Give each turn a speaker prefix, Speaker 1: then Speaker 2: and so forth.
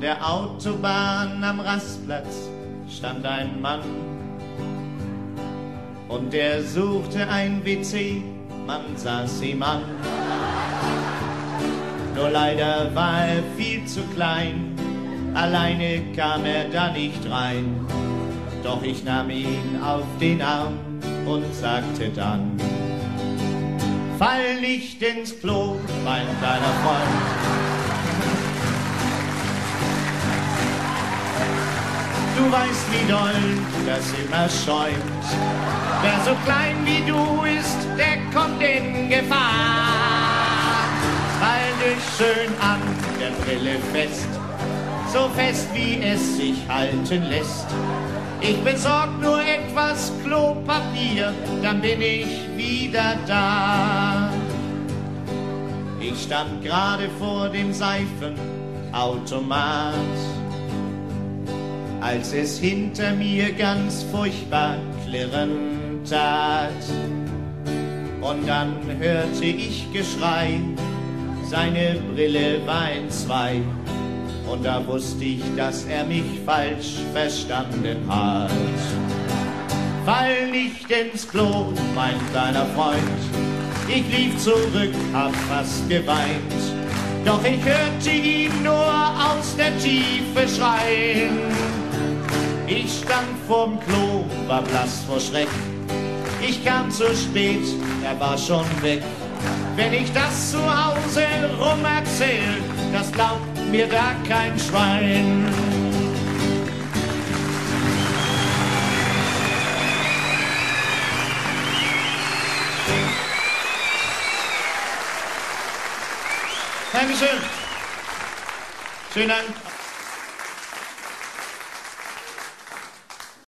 Speaker 1: der Autobahn am Rastplatz stand ein Mann und der suchte ein WC, man sah's ihm an. Nur leider war er viel zu klein, alleine kam er da nicht rein. Doch ich nahm ihn auf den Arm und sagte dann: Fall nicht ins Klo, mein kleiner Freund. Du weißt, wie doll das immer schäumt. Wer so klein wie du ist, der kommt in Gefahr. Halt dich schön an der Brille fest, so fest wie es sich halten lässt. Ich besorg nur etwas Klopapier, dann bin ich wieder da. Ich stand gerade vor dem Seifenautomat, als es hinter mir ganz furchtbar klirren tat. Und dann hörte ich Geschrei, seine Brille war entzwei. Und da wusste ich, dass er mich falsch verstanden hat. Fall nicht ins Klo, mein kleiner Freund. Ich lief zurück, hab fast geweint. Doch ich hörte ihn nur aus der Tiefe schreien. Ich stand vorm Klo, war blass vor Schreck. Ich kam zu spät, er war schon weg. Wenn ich das zu Hause rum erzähl, das glaubt mir da kein Schwein. Dankeschön. Schönen Dank.